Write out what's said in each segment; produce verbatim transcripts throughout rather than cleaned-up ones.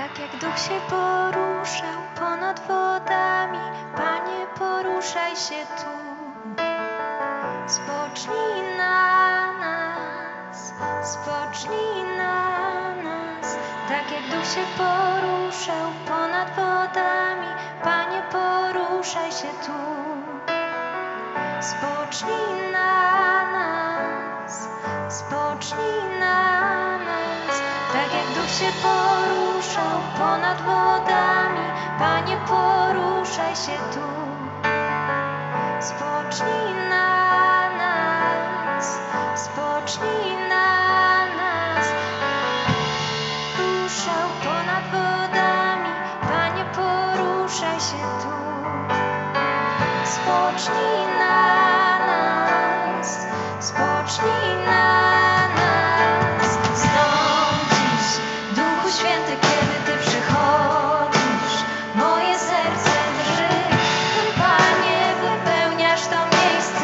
Tak jak duch się poruszał ponad wodami, Panie, poruszaj się tu. Spocznij na nas, spocznij na nas. Tak jak duch się poruszał ponad wodami, Panie, poruszaj się tu. Spocznij na nas, spocznij na nas. Tak jak duch się poruszał ponad wodami, Panie, poruszaj się tu. Spocznij na nas, spocznij na nas. Ruszał ponad wodami, Panie, poruszaj się tu. Spocznij na nas, spocznij na nas. Stąd dziś, Duchu Święty, kiedy Ty przychodzisz, moje serce drży. Panie, wypełniasz to miejsce.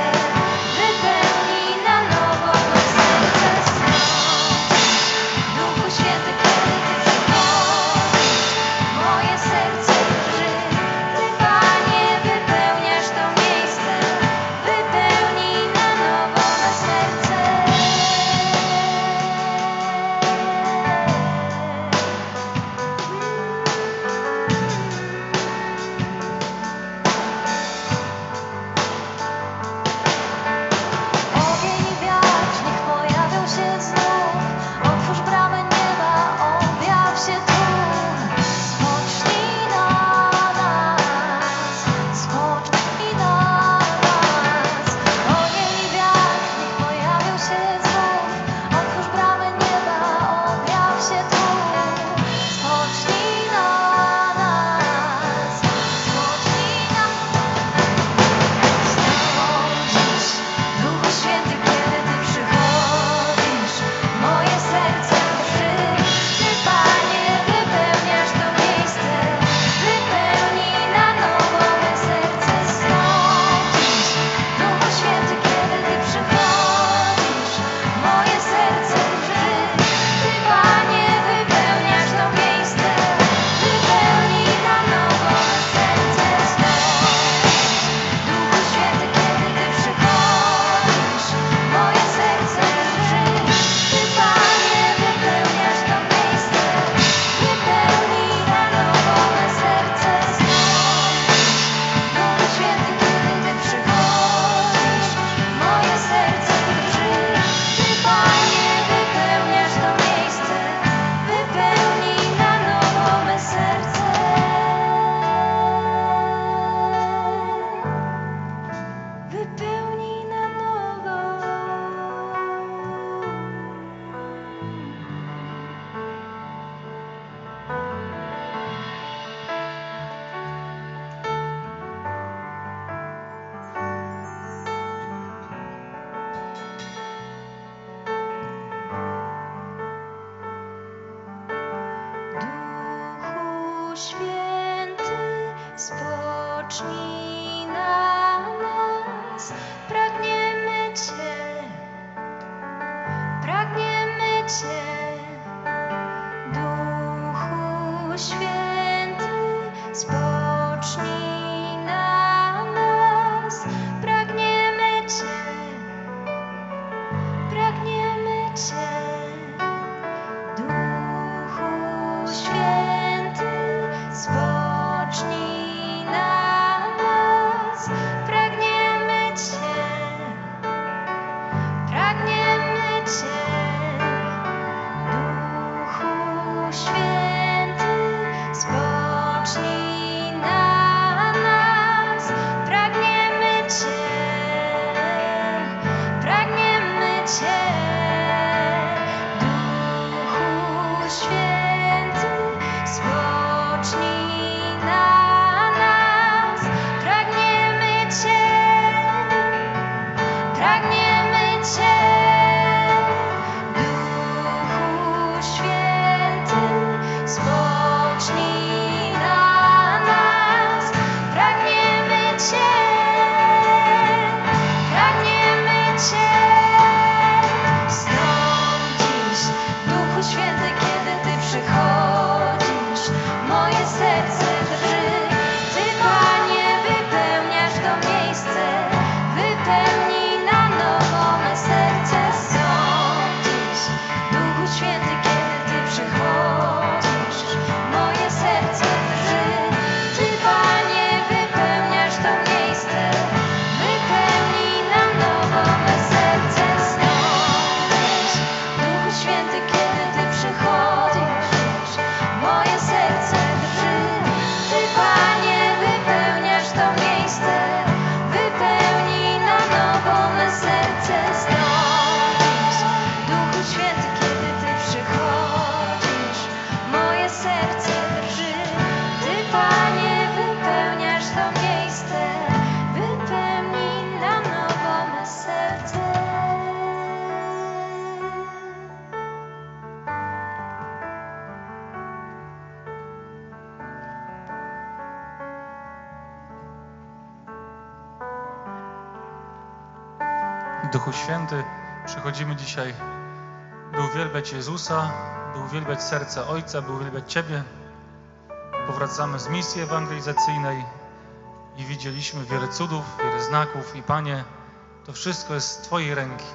Duchu Święty, przychodzimy dzisiaj, by uwielbiać Jezusa, by uwielbiać serce Ojca, by uwielbiać Ciebie. Powracamy z misji ewangelizacyjnej i widzieliśmy wiele cudów, wiele znaków i Panie, to wszystko jest z Twojej ręki,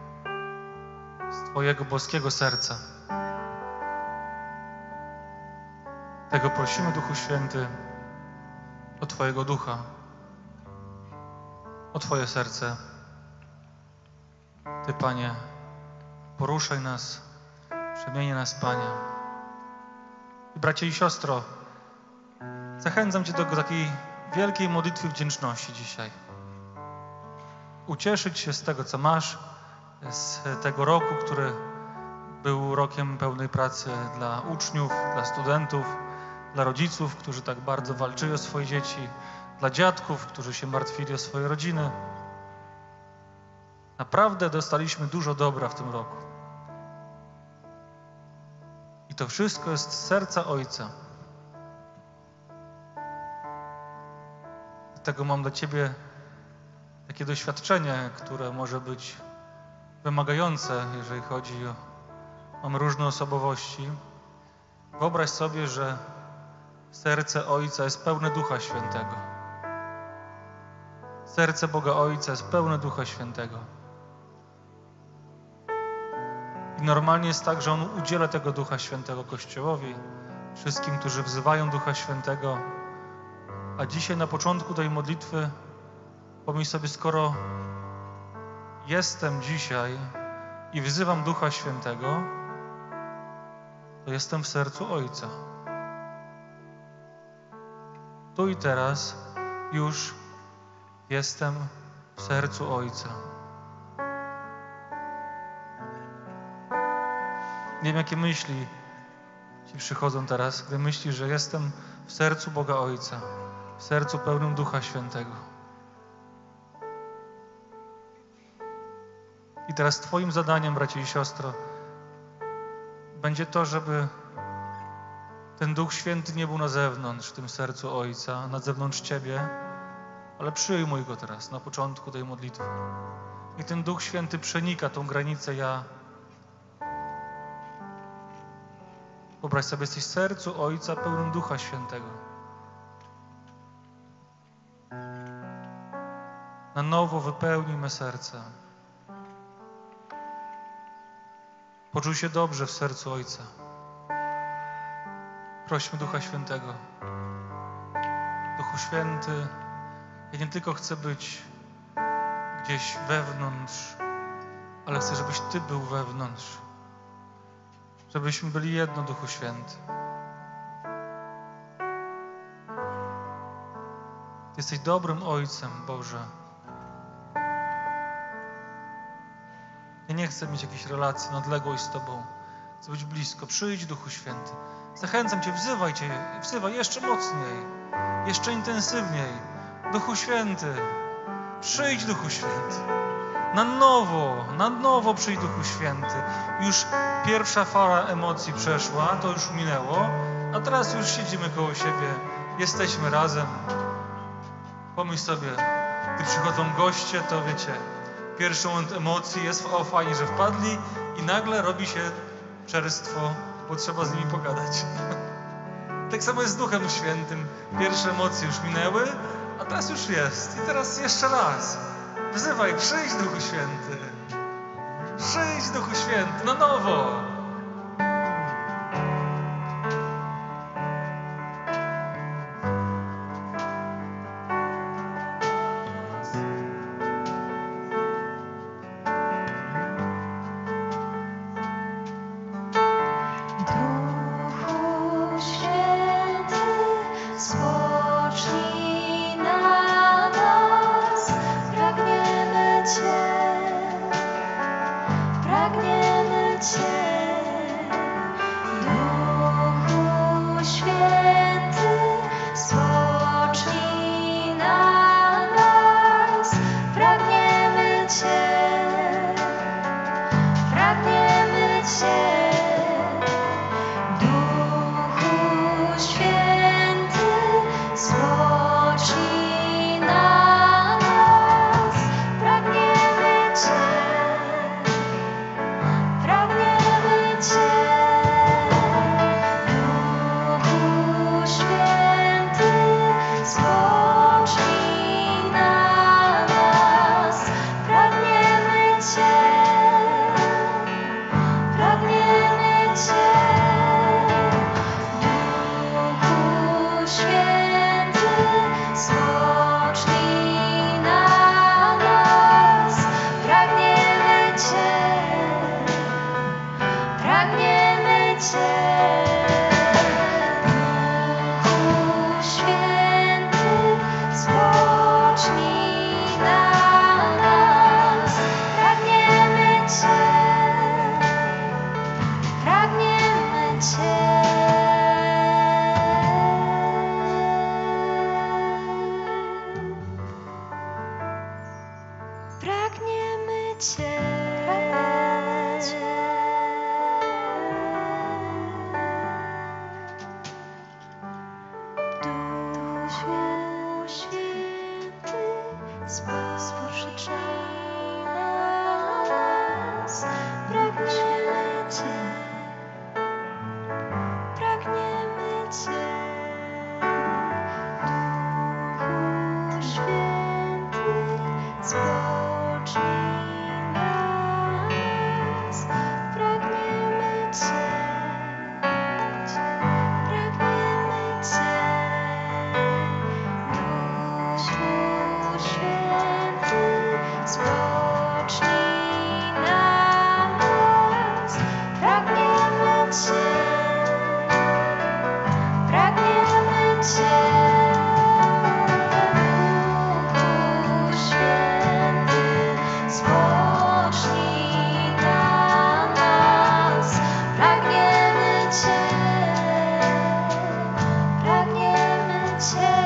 z Twojego boskiego serca. Tego prosimy, Duchu Święty, o Twojego Ducha, o Twoje serce. Ty, Panie, poruszaj nas, przemieniaj nas, Panie. I bracie i siostro, zachęcam Cię do takiej wielkiej modlitwy wdzięczności dzisiaj. Ucieszyć się z tego, co masz, z tego roku, który był rokiem pełnej pracy dla uczniów, dla studentów, dla rodziców, którzy tak bardzo walczyli o swoje dzieci, dla dziadków, którzy się martwili o swoje rodziny. Naprawdę dostaliśmy dużo dobra w tym roku. I to wszystko jest z serca Ojca. Dlatego mam dla Ciebie takie doświadczenie, które może być wymagające, jeżeli chodzi o... Mamy różne osobowości. Wyobraź sobie, że serce Ojca jest pełne Ducha Świętego. Serce Boga Ojca jest pełne Ducha Świętego. I normalnie jest tak, że On udziela tego Ducha Świętego Kościołowi, wszystkim, którzy wzywają Ducha Świętego. A dzisiaj na początku tej modlitwy pomyśl sobie, skoro jestem dzisiaj i wzywam Ducha Świętego, to jestem w sercu Ojca. Tu i teraz już jestem w sercu Ojca. Nie wiem, jakie myśli Ci przychodzą teraz, gdy myślisz, że jestem w sercu Boga Ojca, w sercu pełnym Ducha Świętego. I teraz Twoim zadaniem, bracie i siostro, będzie to, żeby ten Duch Święty nie był na zewnątrz, w tym sercu Ojca, na zewnątrz Ciebie, ale przyjmuj Go teraz, na początku tej modlitwy. I ten Duch Święty przenika tą granicę ja. Wyobraź sobie, jesteś w sercu Ojca pełnym Ducha Świętego. Na nowo wypełnij me serce. Poczuj się dobrze w sercu Ojca. Prośmy Ducha Świętego. Duchu Święty, ja nie tylko chcę być gdzieś wewnątrz, ale chcę, żebyś Ty był wewnątrz. Żebyśmy byli jedno, Duchu Święty. Ty jesteś dobrym Ojcem, Boże. Ja nie chcę mieć jakiejś relacji na odległość z Tobą. Chcę być blisko. Przyjdź, Duchu Święty. Zachęcam Cię, wzywaj Cię, wzywaj jeszcze mocniej, jeszcze intensywniej. Duchu Święty, przyjdź, Duchu Święty. Na nowo, na nowo przyjdź, Duchu Święty. Już pierwsza fala emocji przeszła, to już minęło, a teraz już siedzimy koło siebie, jesteśmy razem. Pomyśl sobie, gdy przychodzą goście, to wiecie, pierwszy moment emocji jest o fajnie, że wpadli i nagle robi się czerstwo, bo trzeba z nimi pogadać. Tak samo jest z Duchem Świętym. Pierwsze emocje już minęły, a teraz już jest. I teraz jeszcze raz. Wzywaj, przyjdź, Duchu Święty. Przyjdź, Duchu Święty, na nowo. Swocznij na nas, pragniemy Cię. Cię, pragniemy Cię. Duchu Święty, spoczywaj na nas, pragniemy Cię, pragniemy Cię. Duchu Święty, spocznij na nas, pragniemy Cię, pragniemy Cię. Duchu Święty, spocznij na nas, pragniemy Cię, pragniemy Cię. Duchu Święty, spocznij na nas, pragniemy Cię, pragniemy Cię.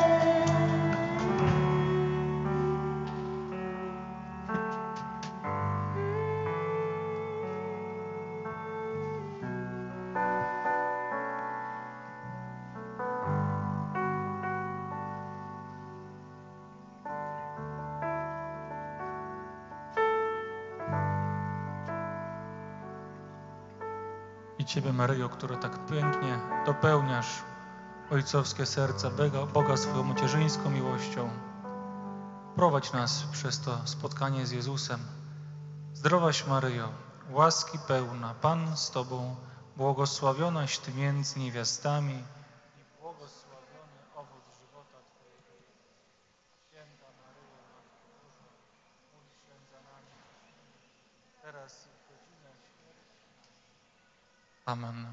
I Ciebie, Maryjo, która tak pięknie dopełniasz ojcowskie serca Boga, Boga swoją macierzyńską miłością. Prowadź nas przez to spotkanie z Jezusem. Zdrowaś Maryjo, łaski pełna, Pan z Tobą, błogosławionaś Ty między niewiastami i błogosławiony owoc żywota Twojego. Święta Maryjo, Matko Boża, módl się za nami, teraz i w godzinę śmierci naszej. Amen.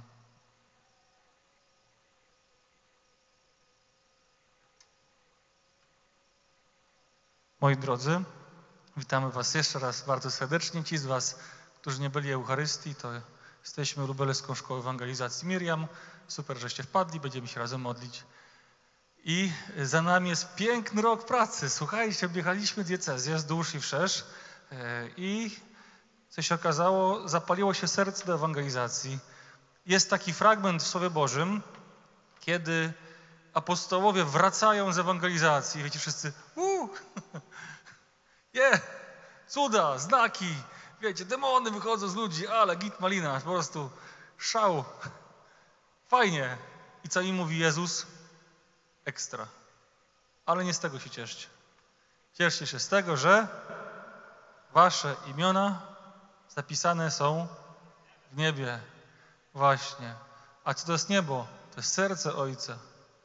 Moi drodzy, witamy Was jeszcze raz bardzo serdecznie. Ci z Was, którzy nie byli Eucharystii, to jesteśmy Lubelską Szkołą Ewangelizacji Miriam. Super, żeście wpadli, będziemy się razem modlić. I za nami jest piękny rok pracy. Słuchajcie, objechaliśmy diecezję wzdłuż i wszerz i co się okazało, zapaliło się serce do ewangelizacji. Jest taki fragment w Słowie Bożym, kiedy apostołowie wracają z ewangelizacji. Wiecie wszyscy, uuu, je, cuda, znaki, wiecie, demony wychodzą z ludzi, ale git malina, po prostu szał. Fajnie. I co im mówi Jezus? Ekstra. Ale nie z tego się cieszcie. Cieszcie się z tego, że wasze imiona zapisane są w niebie. Właśnie. A co to jest niebo? To jest serce Ojca.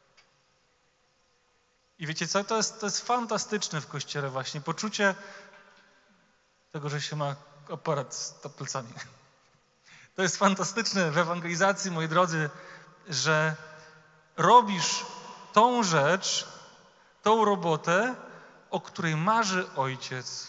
I wiecie co? To jest, to jest fantastyczne w Kościele właśnie. Poczucie tego, że się ma aparat z tapelcami. To jest fantastyczne w ewangelizacji, moi drodzy, że robisz tą rzecz, tą robotę, o której marzy Ojciec.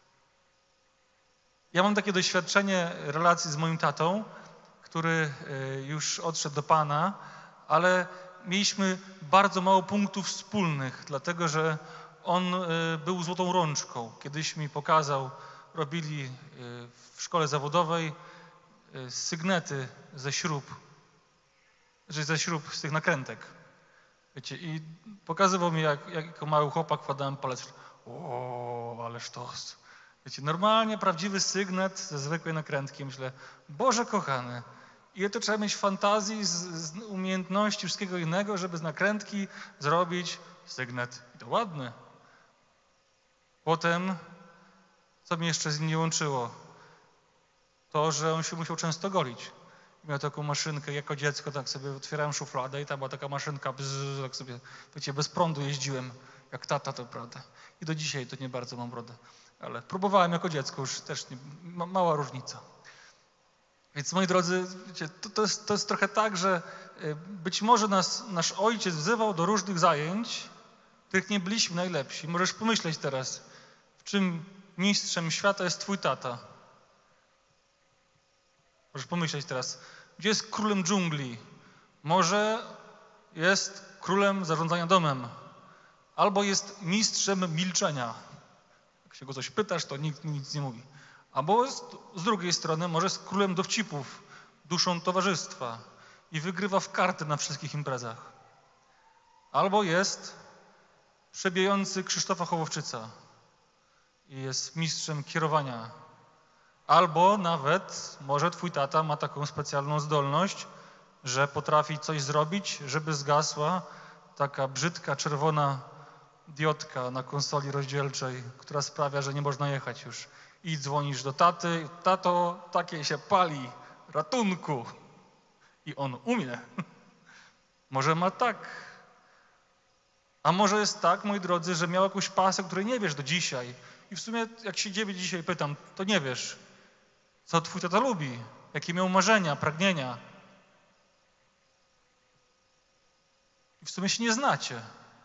Ja mam takie doświadczenie relacji z moim tatą, który już odszedł do Pana, ale mieliśmy bardzo mało punktów wspólnych, dlatego że on był złotą rączką. Kiedyś mi pokazał, robili w szkole zawodowej sygnety ze śrub, że ze śrub, z tych nakrętek. Wiecie, i pokazywał mi, jak, jak jako mały chłopak wkładałem palec. O, ależ to. Wiecie, normalnie prawdziwy sygnet ze zwykłej nakrętki. Myślę, Boże kochany, ile to trzeba mieć fantazji, z, z umiejętności, wszystkiego innego, żeby z nakrętki zrobić sygnet. I to ładny. Potem, co mnie jeszcze z nim nie łączyło? To, że on się musiał często golić. Miał taką maszynkę, jako dziecko tak sobie otwierałem szufladę i tam była taka maszynka, bzz, tak sobie, wiecie, bez prądu jeździłem, jak tata, to prawda. I do dzisiaj to nie bardzo mam brodę, ale próbowałem jako dziecko, już też nie, ma, mała różnica. Więc moi drodzy, wiecie, to, to, jest, to jest trochę tak, że być może nas, nasz ojciec wzywał do różnych zajęć, w których nie byliśmy najlepsi. Możesz pomyśleć teraz, w czym mistrzem świata jest twój tata. Możesz pomyśleć teraz, gdzie jest królem dżungli? Może jest królem zarządzania domem, albo jest mistrzem milczenia. Jak się go coś pytasz, to nikt nic nie mówi. Albo z, z drugiej strony może jest królem dowcipów, duszą towarzystwa i wygrywa w karty na wszystkich imprezach. Albo jest przebijający Krzysztofa Hołowczyca i jest mistrzem kierowania. Albo nawet może twój tata ma taką specjalną zdolność, że potrafi coś zrobić, żeby zgasła taka brzydka, czerwona diodka na konsoli rozdzielczej, która sprawia, że nie można jechać już. I dzwonisz do taty, tato, takie się pali, ratunku. I on umie. Może ma tak. A może jest tak, moi drodzy, że miał jakąś pasję, której nie wiesz do dzisiaj. I w sumie, jak się ciebie dzisiaj pytam, to nie wiesz, co twój tata lubi, jakie miał marzenia, pragnienia. I w sumie się nie znacie.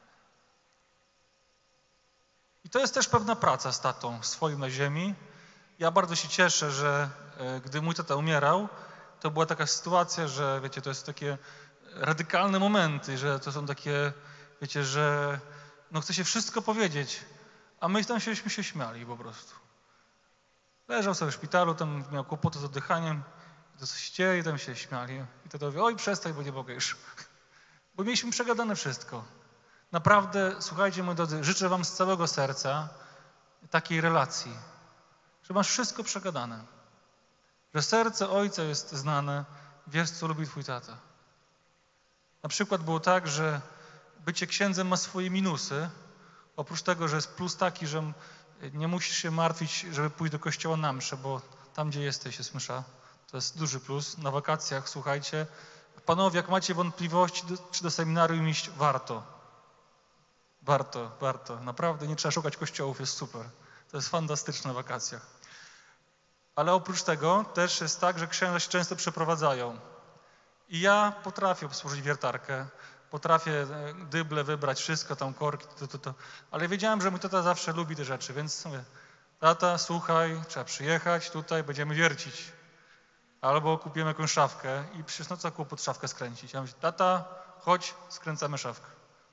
I to jest też pewna praca z tatą swoim na ziemi. Ja bardzo się cieszę, że e, gdy mój tata umierał, to była taka sytuacja, że wiecie, to jest takie radykalne momenty, że to są takie, wiecie, że no chce się wszystko powiedzieć, a my tam się, się śmiali po prostu. Leżał sobie w szpitalu, tam miał kłopoty z oddychaniem, to coś dzieje i tam się śmiali. I tata mówi, oj przestań, bo nie mogę już. Bo mieliśmy przegadane wszystko. Naprawdę, słuchajcie, moi drodzy, życzę wam z całego serca takiej relacji, że masz wszystko przegadane, że serce ojca jest znane, wiesz, co lubi twój tata. Na przykład było tak, że bycie księdzem ma swoje minusy, oprócz tego, że jest plus taki, że nie musisz się martwić, żeby pójść do kościoła na mszę, bo tam, gdzie jesteś, jest msza. To jest duży plus. Na wakacjach, słuchajcie, panowie, jak macie wątpliwości, czy do seminarium iść, warto. Warto, warto. Naprawdę nie trzeba szukać kościołów, jest super. To jest fantastyczne na wakacjach. Ale oprócz tego też jest tak, że księża się często przeprowadzają. I ja potrafię obsłużyć wiertarkę, potrafię dyble wybrać, wszystko tam, korki, to, to, to. Ale wiedziałem, że mój tata zawsze lubi te rzeczy, więc mówię, tata, słuchaj, trzeba przyjechać tutaj, będziemy wiercić. Albo kupimy jakąś szafkę i przecież no co kłopot szafkę skręcić. Ja mówię, tata, chodź, skręcamy szafkę.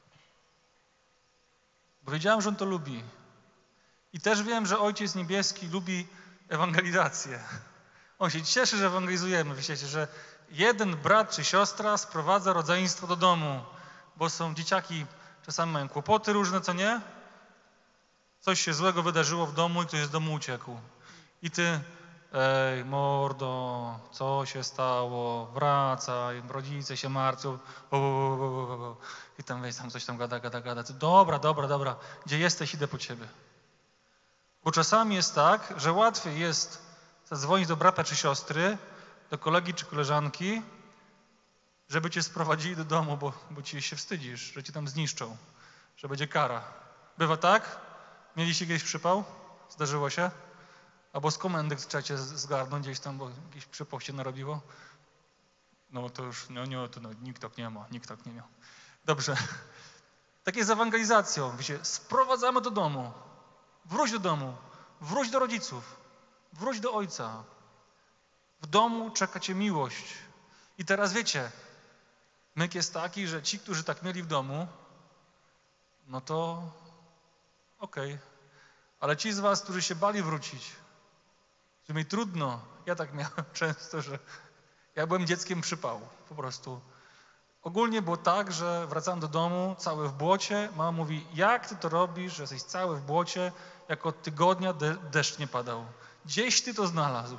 Bo wiedziałem, że on to lubi. I też wiem, że Ojciec Niebieski lubi ewangelizację. On się cieszy, że ewangelizujemy. Wiecie, że jeden brat czy siostra sprowadza rodzeństwo do domu, bo są dzieciaki, czasami mają kłopoty różne, co nie? Coś się złego wydarzyło w domu i ktoś z domu uciekł. I ty, ej, mordo, co się stało? Wracaj, rodzice się martwią. O, o, o, o. I tam weź tam coś tam gada, gada, gada. Dobra, dobra, dobra. Gdzie jesteś, idę po ciebie. Bo czasami jest tak, że łatwiej jest zadzwonić do brata czy siostry, do kolegi czy koleżanki, żeby cię sprowadzili do domu, bo, bo ci się wstydzisz, że cię tam zniszczą, że będzie kara. Bywa tak? Mieliście kiedyś przypał? Zdarzyło się? Albo z komendy trzeba cię zgarnąć gdzieś tam, bo jakieś przypał się narobiło? No to już, no nie, to no, nikt tak nie ma, nikt tak nie miał. Dobrze. Tak jest z ewangelizacją. Wiecie, sprowadzamy do domu. Wróć do domu. Wróć do rodziców. Wróć do ojca. W domu czeka cię miłość. I teraz wiecie, myk jest taki, że ci, którzy tak mieli w domu, no to okej. Okay. Ale ci z was, którzy się bali wrócić, że mi trudno, ja tak miałem często, że ja byłem dzieckiem przypału, po prostu. Ogólnie było tak, że wracałem do domu cały w błocie, mama mówi, jak ty to robisz, że jesteś cały w błocie, jak od tygodnia de- deszcz nie padał. Gdzieś ty to znalazł.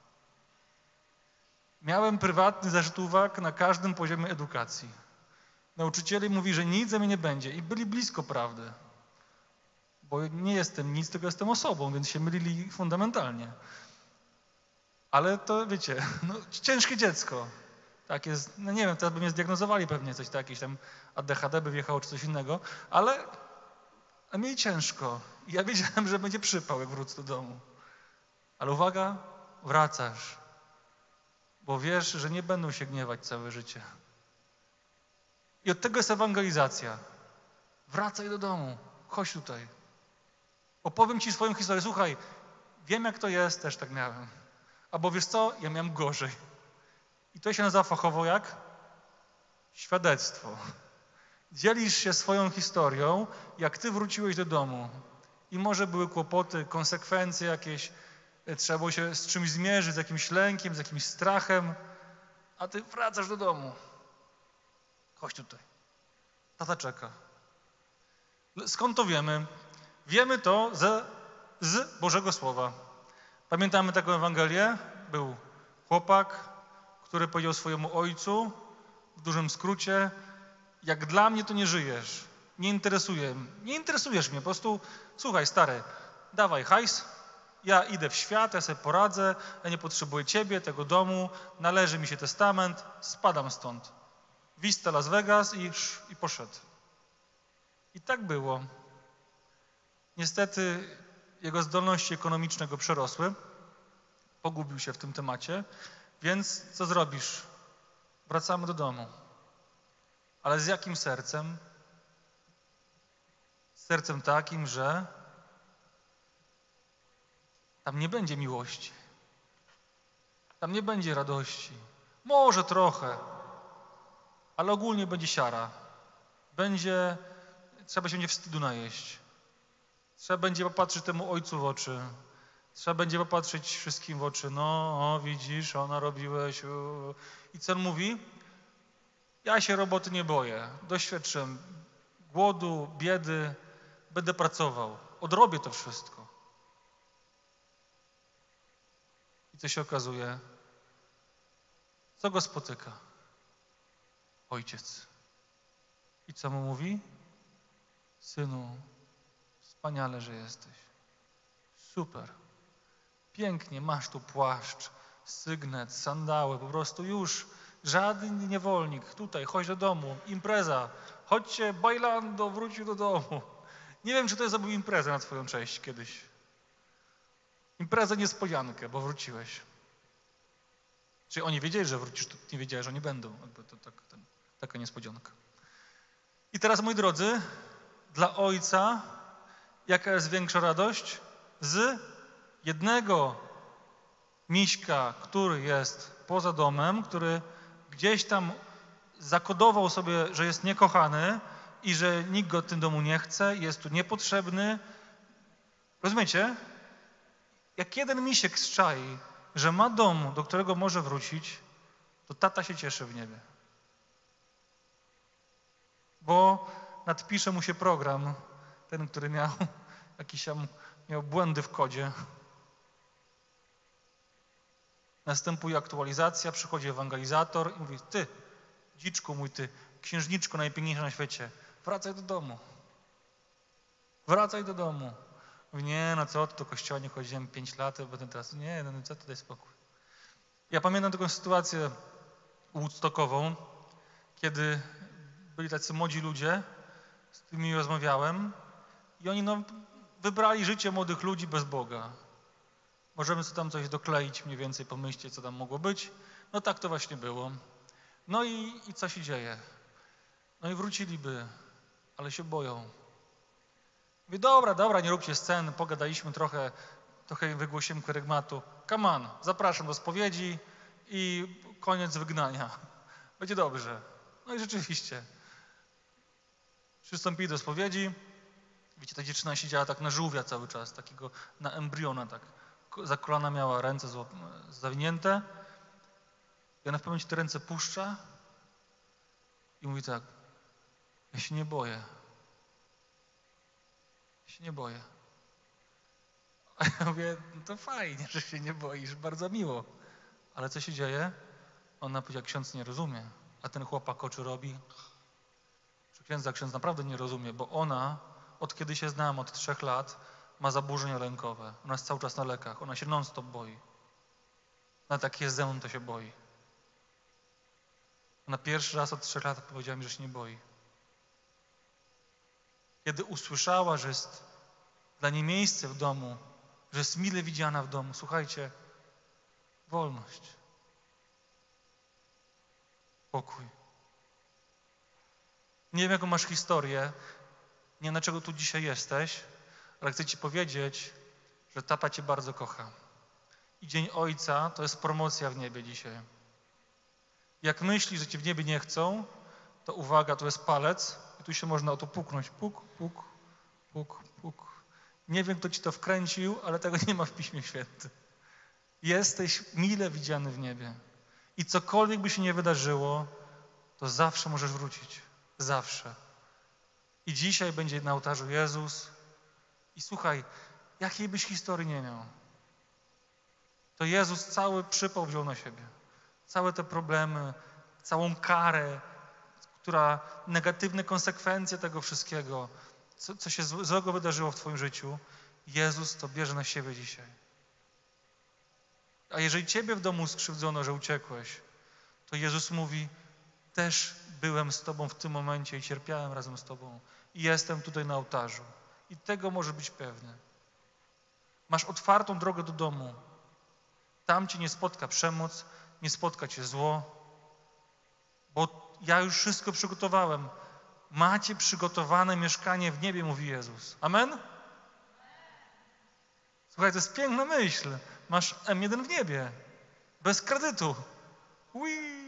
Miałem prywatny zarzut uwag na każdym poziomie edukacji. Nauczyciele mówi, że nic ze mnie nie będzie i byli blisko prawdy. Bo nie jestem nic, tylko jestem osobą, więc się mylili fundamentalnie. Ale to wiecie, no, ciężkie dziecko. Tak jest, no nie wiem, teraz by mnie zdiagnozowali pewnie coś, tak, jakieś tam A D H D by wjechało czy coś innego, ale a mieli ciężko. I ja wiedziałem, że będzie przypał, jak wrócę do domu. Ale uwaga, wracasz, bo wiesz, że nie będą się gniewać całe życie. I od tego jest ewangelizacja. Wracaj do domu, chodź tutaj. Opowiem ci swoją historię. Słuchaj, wiem jak to jest, też tak miałem. Albo wiesz co, ja miałem gorzej. I to się nazywa fachowo jak? Świadectwo. Dzielisz się swoją historią, jak ty wróciłeś do domu. I może były kłopoty, konsekwencje jakieś, trzeba było się z czymś zmierzyć, z jakimś lękiem, z jakimś strachem, a ty wracasz do domu. Chodź tutaj. Tata czeka. Skąd to wiemy? Wiemy to ze, z Bożego Słowa. Pamiętamy taką Ewangelię? Był chłopak, który powiedział swojemu ojcu, w dużym skrócie, jak dla mnie to nie żyjesz, nie interesuje, nie interesujesz mnie, po prostu słuchaj stary, dawaj hajs, ja idę w świat, ja sobie poradzę, ja nie potrzebuję ciebie, tego domu, należy mi się testament, spadam stąd. Vista Las Vegas i, i poszedł. I tak było. Niestety jego zdolności ekonomiczne go przerosły, pogubił się w tym temacie, więc co zrobisz? Wracamy do domu. Ale z jakim sercem? Z sercem takim, że tam nie będzie miłości. Tam nie będzie radości. Może trochę, ale ogólnie będzie siara. Będzie, trzeba się będzie wstydu najeść. Trzeba będzie popatrzeć temu ojcu w oczy. Trzeba będzie popatrzeć wszystkim w oczy. No, o, widzisz, ona robiłeś. U. I co on mówi? Ja się roboty nie boję. Doświadczyłem głodu, biedy. Będę pracował. Odrobię to wszystko. I co się okazuje? Co go spotyka? Ojciec. I co mu mówi? Synu, wspaniale, że jesteś. Super. Pięknie, masz tu płaszcz, sygnet, sandały, po prostu już żaden niewolnik. Tutaj, chodź do domu, impreza. Chodźcie, bailando, wrócił do domu. Nie wiem, czy to zrobił imprezę na twoją cześć kiedyś. Imprezę niespodziankę, bo wróciłeś. Czyli oni wiedzieli, że wrócisz, to nie wiedzieli, że oni będą. Jakby to tak, ten, taka niespodzianka. I teraz, moi drodzy, dla ojca jaka jest większa radość? Z jednego miśka, który jest poza domem, który gdzieś tam zakodował sobie, że jest niekochany i że nikt go w tym domu nie chce, jest tu niepotrzebny. Rozumiecie? Jak jeden misiek zczai, że ma dom, do którego może wrócić, to tata się cieszy w niebie. Bo nadpisze mu się program, ten, który miał jakiś tam, miał błędy w kodzie. Następuje aktualizacja, przychodzi ewangelizator i mówi: ty, dziczku mój, ty, księżniczko najpiękniejsza na świecie, wracaj do domu. Wracaj do domu. Mówi: nie, no co, do kościoła nie chodziłem pięć lat, będę teraz, nie, no co, to daj spokój. Ja pamiętam taką sytuację woodstockową, kiedy byli tacy młodzi ludzie, z którymi rozmawiałem i oni no, wybrali życie młodych ludzi bez Boga. Możemy sobie tam coś dokleić, mniej więcej pomyśleć, co tam mogło być. No tak to właśnie było. No i, i co się dzieje? No i wróciliby, ale się boją. Mówię: dobra, dobra, nie róbcie scen, pogadaliśmy trochę, trochę wygłosiłem kerygmatu. Come on, zapraszam do spowiedzi i koniec wygnania. Będzie dobrze. No i rzeczywiście. Przystąpili do spowiedzi. Wiecie, ta dziewczyna siedziała tak na żółwia cały czas, takiego na embriona, tak. Za kolana miała ręce zawinięte. I ona w pewnym momencie te ręce puszcza i mówi tak: ja się nie boję. Ja się nie boję. A ja mówię: no to fajnie, że się nie boisz, bardzo miło. Ale co się dzieje? Ona powiedziała: ksiądz nie rozumie. A ten chłopak oczy robi. Że księdza ksiądz naprawdę nie rozumie, bo ona, od kiedy się znam, od trzech lat, ma zaburzenia lękowe. Ona jest cały czas na lekach. Ona się non-stop boi. Ona tak jest ze mną, to się boi. Ona pierwszy raz od trzech lat powiedziała mi, że się nie boi. Kiedy usłyszała, że jest dla niej miejsce w domu, że jest mile widziana w domu, słuchajcie, wolność, pokój. Nie wiem, jaką masz historię, nie wiem, dlaczego tu dzisiaj jesteś, ale chcę ci powiedzieć, że tata cię bardzo kocha. I Dzień Ojca to jest promocja w niebie dzisiaj. Jak myślisz, że cię w niebie nie chcą, to uwaga, to jest palec i tu się można o to puknąć. Puk, puk, puk, puk. Nie wiem, kto ci to wkręcił, ale tego nie ma w Piśmie Świętym. Jesteś mile widziany w niebie. I cokolwiek by się nie wydarzyło, to zawsze możesz wrócić. Zawsze. I dzisiaj będzie na ołtarzu Jezus. I słuchaj, jakiej byś historii nie miał, to Jezus cały przypał wziął na siebie. Całe te problemy, całą karę, która, negatywne konsekwencje tego wszystkiego, co, co się złego wydarzyło w twoim życiu, Jezus to bierze na siebie dzisiaj. A jeżeli ciebie w domu skrzywdzono, że uciekłeś, to Jezus mówi, też byłem z tobą w tym momencie i cierpiałem razem z tobą. I jestem tutaj na ołtarzu. I tego może być pewny. Masz otwartą drogę do domu. Tam cię nie spotka przemoc, nie spotka cię zło, bo ja już wszystko przygotowałem. Macie przygotowane mieszkanie w niebie, mówi Jezus. Amen? Słuchaj, to jest piękna myśl. Masz M jeden w niebie. Bez kredytu. Ui.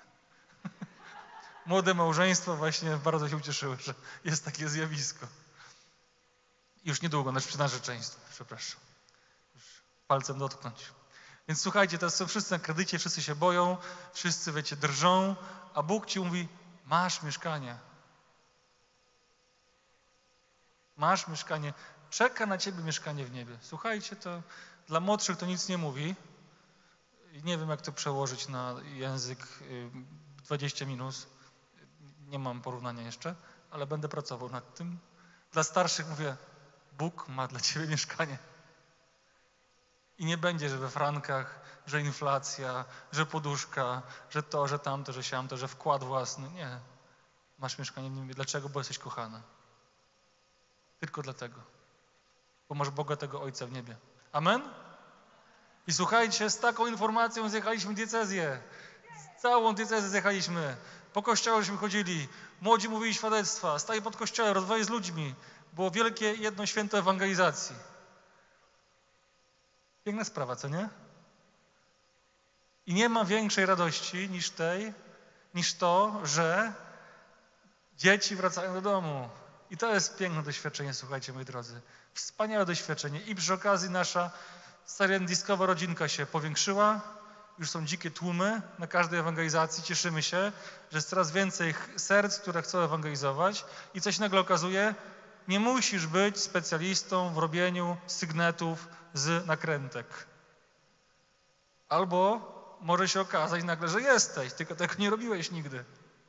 Młode małżeństwo właśnie bardzo się ucieszyły, że jest takie zjawisko. Już niedługo, znaczy przy narzeczeństwie, przepraszam. Już palcem dotknąć. Więc słuchajcie, teraz są wszyscy na kredycie, wszyscy się boją, wszyscy, wiecie, drżą, a Bóg ci mówi, masz mieszkanie. Masz mieszkanie. Czeka na ciebie mieszkanie w niebie. Słuchajcie, to dla młodszych to nic nie mówi. Nie wiem, jak to przełożyć na język dwadzieścia minus. Nie mam porównania jeszcze, ale będę pracował nad tym. Dla starszych mówię, Bóg ma dla ciebie mieszkanie. I nie będzie, że we frankach, że inflacja, że poduszka, że to, że tamto, że siamto, że wkład własny. Nie. Masz mieszkanie w niebie. Dlaczego? Bo jesteś kochany. Tylko dlatego. Bo masz bogatego Ojca w niebie. Amen? I słuchajcie, z taką informacją zjechaliśmy diecezję. Całą diecezję zjechaliśmy. Po kościołach chodzili. Młodzi mówili świadectwa. Stali pod kościołem, rozmawiali z ludźmi. Było wielkie jedno święto ewangelizacji. Piękna sprawa, co nie? I nie ma większej radości niż tej, niż to, że dzieci wracają do domu. I to jest piękne doświadczenie, słuchajcie, moi drodzy. Wspaniałe doświadczenie. I przy okazji nasza diskowa rodzinka się powiększyła. Już są dzikie tłumy na każdej ewangelizacji. Cieszymy się, że jest coraz więcej serc, które chcą ewangelizować. I coś nagle okazuje, nie musisz być specjalistą w robieniu sygnetów z nakrętek. Albo może się okazać nagle, że jesteś, tylko tego nie robiłeś nigdy.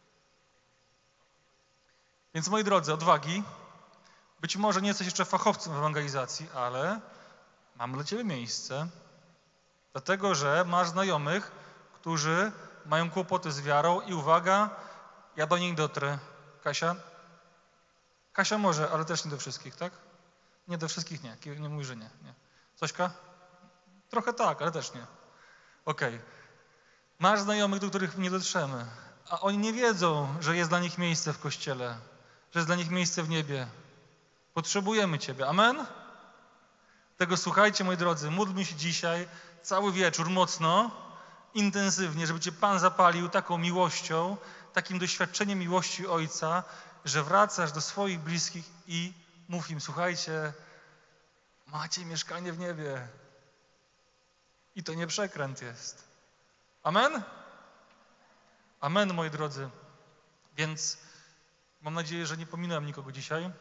Więc moi drodzy, odwagi. Być może nie jesteś jeszcze fachowcem w ewangelizacji, ale mam dla ciebie miejsce. Dlatego, że masz znajomych, którzy mają kłopoty z wiarą i uwaga, ja do nich dotrę. Kasia? Kasia może, ale też nie do wszystkich, tak? Nie do wszystkich nie. Nie mówi, że nie. nie. Zośka? Trochę tak, ale też nie. Okej. Okay. Masz znajomych, do których nie dotrzemy, a oni nie wiedzą, że jest dla nich miejsce w kościele, że jest dla nich miejsce w niebie. Potrzebujemy Ciebie. Amen? Tego słuchajcie, moi drodzy, módlmy się dzisiaj cały wieczór mocno, intensywnie, żeby Cię Pan zapalił taką miłością, takim doświadczeniem miłości Ojca, że wracasz do swoich bliskich i mów im, słuchajcie, macie mieszkanie w niebie. I to nie przekręt jest. Amen? Amen, moi drodzy. Więc mam nadzieję, że nie pominąłem nikogo dzisiaj.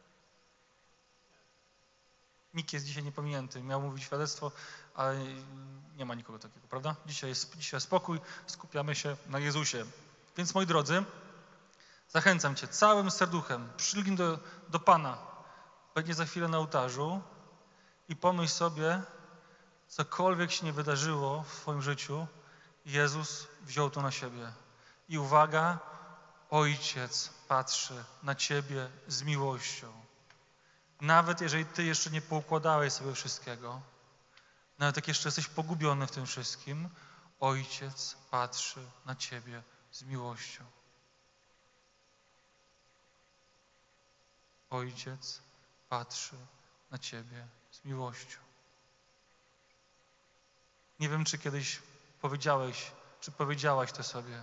Nikt jest dzisiaj niepominięty. Miał mówić świadectwo, ale nie ma nikogo takiego, prawda? Dzisiaj jest, dzisiaj spokój, skupiamy się na Jezusie. Więc moi drodzy, zachęcam Cię całym serduchem, przylgnij do, do Pana, będzie za chwilę na ołtarzu i pomyśl sobie, cokolwiek się nie wydarzyło w Twoim życiu, Jezus wziął to na siebie. I uwaga, Ojciec patrzy na Ciebie z miłością. Nawet jeżeli Ty jeszcze nie poukładałeś sobie wszystkiego, nawet jak jeszcze jesteś pogubiony w tym wszystkim, Ojciec patrzy na Ciebie z miłością. Ojciec patrzy na Ciebie z miłością. Nie wiem, czy kiedyś powiedziałeś, czy powiedziałaś to sobie.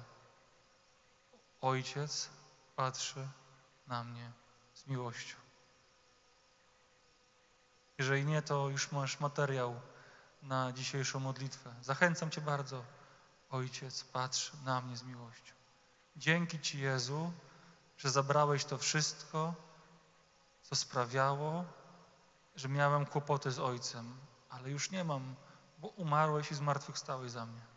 Ojciec patrzy na mnie z miłością. Jeżeli nie, to już masz materiał na dzisiejszą modlitwę. Zachęcam Cię bardzo. Ojciec, patrz na mnie z miłością. Dzięki Ci, Jezu, że zabrałeś to wszystko, co sprawiało, że miałem kłopoty z Ojcem, ale już nie mam, bo umarłeś i zmartwychwstałeś za mnie.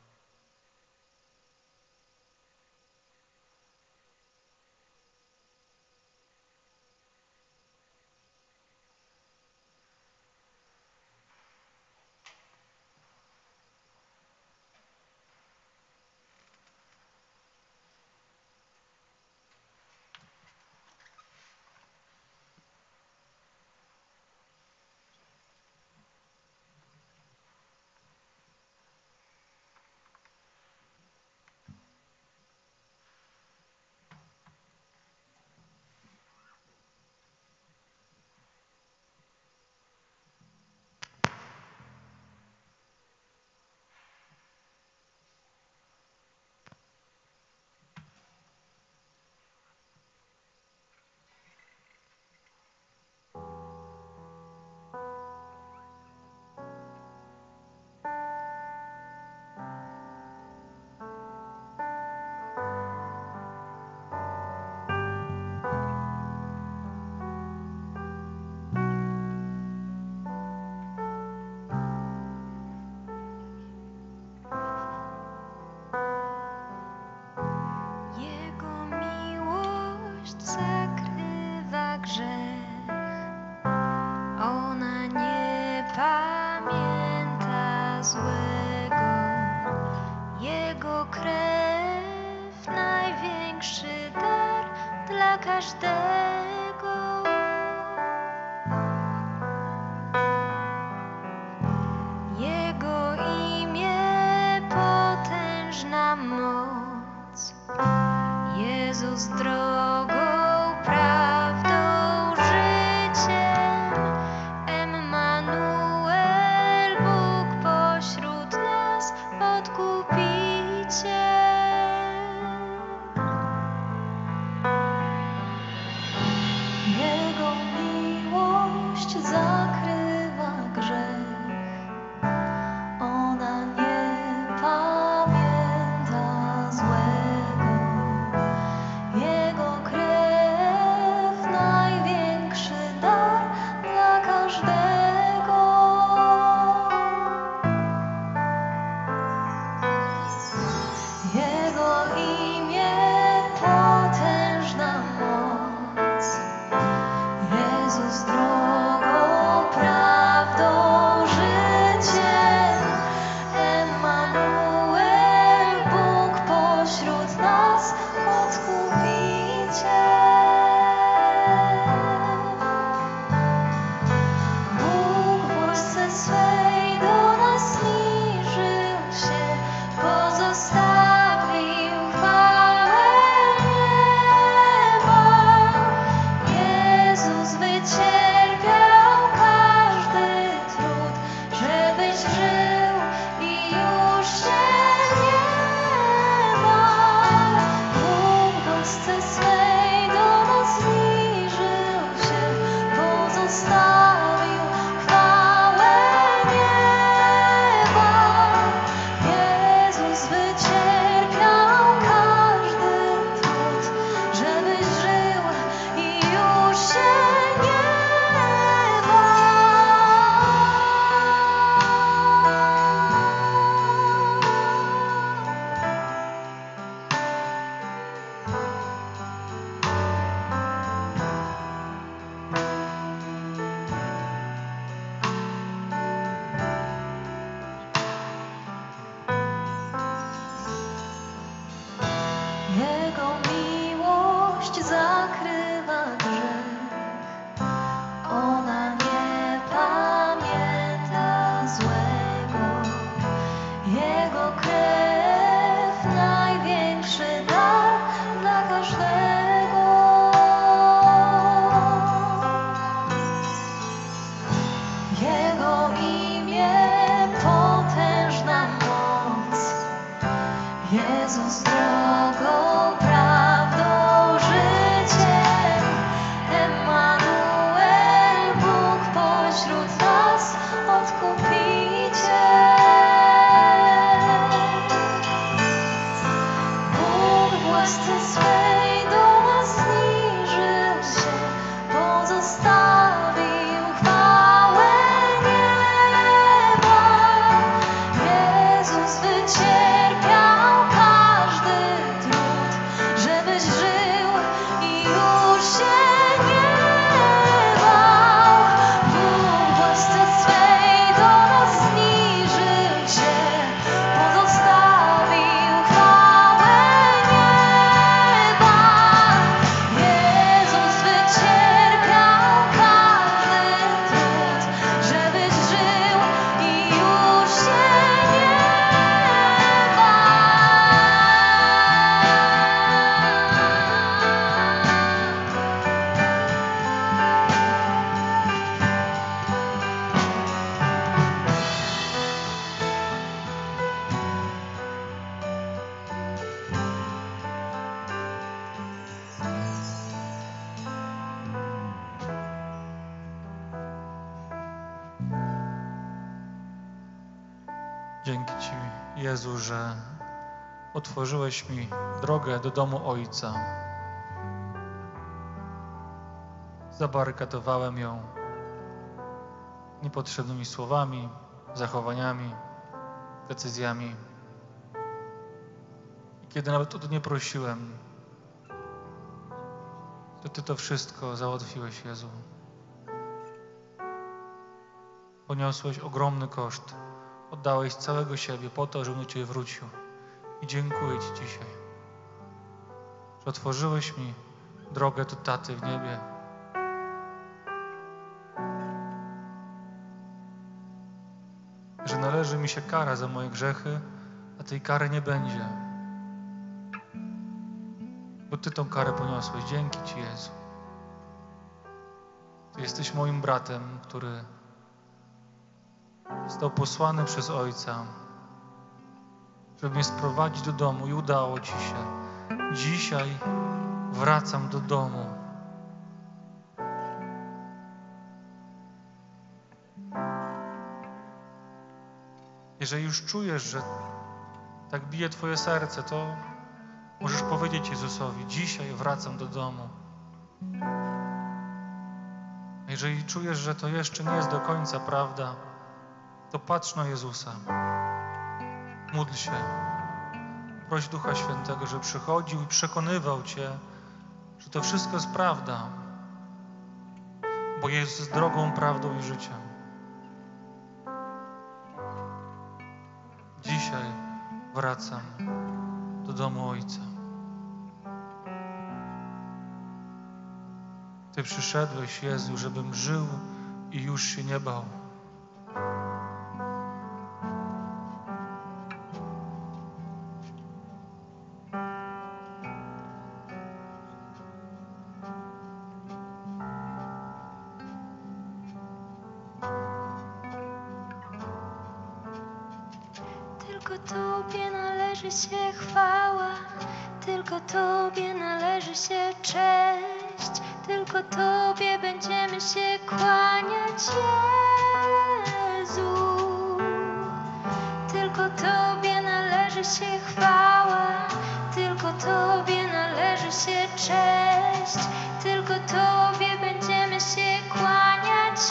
Jego miłość zakrywa grzech, ona nie pamięta złego. Jego krew największy dar dla każdego. Jego imię potężna moc. Jezus drogą, prawdą, życiem, Emmanuel, Bóg pośród nas, Odkupiciel. Jego miłość zakrywa grzech, ona nie pamięta złego. Jego krew największy dar dla każdego. Jego imię potężna moc. Jezus drogą, prawdą, życiem, Emmanuel, Bóg pośród nas, Odkupiciel. Bóg w łasce swej do nas zniżył się, pozostawił chwałę nieba. Jezus wycierpiał każdy trud, żebyś żył i już się nie bał. Bóg w łasce swej do nas zniżył się, pozostawił chwałę nieba. Jezus wycierpiał każdy trud, żebyś żył i już się nie Jego miłość zakrywa grzech, ona nie pamięta złego. Jego krew największy dar dla każdego. Jego imię potężna moc. Jezus drogą, prawdą, życiem, Emmanuel, Bóg pośród nas. Dzięki Ci, Jezu, że otworzyłeś mi drogę do domu Ojca. Zabarykadowałem ją niepotrzebnymi słowami, zachowaniami, decyzjami. I kiedy nawet o to nie prosiłem, to Ty to wszystko załatwiłeś, Jezu. Poniosłeś ogromny koszt. Oddałeś całego siebie po to, żebym do Ciebie wrócił. I dziękuję Ci dzisiaj, że otworzyłeś mi drogę do Taty w niebie. Że należy mi się kara za moje grzechy, a tej kary nie będzie. Bo Ty tą karę poniosłeś. Dzięki Ci, Jezu. Ty jesteś moim bratem, który został posłany przez Ojca, żeby mnie sprowadzić do domu i udało Ci się. Dzisiaj wracam do domu. Jeżeli już czujesz, że tak bije Twoje serce, to możesz powiedzieć Jezusowi: dzisiaj wracam do domu. A jeżeli czujesz, że to jeszcze nie jest do końca prawda, to patrz na Jezusa. Módl się. Proś Ducha Świętego, żeby przychodził i przekonywał Cię, że to wszystko jest prawda. Bo Jezus jest drogą, prawdą i życiem. Dzisiaj wracam do domu Ojca. Ty przyszedłeś, Jezu, żebym żył i już się nie bał. Tylko Tobie należy się chwała, tylko Tobie należy się cześć, tylko Tobie będziemy się kłaniać, Jezu. Tylko Tobie należy się chwała, tylko Tobie należy się cześć, tylko Tobie będziemy się kłaniać,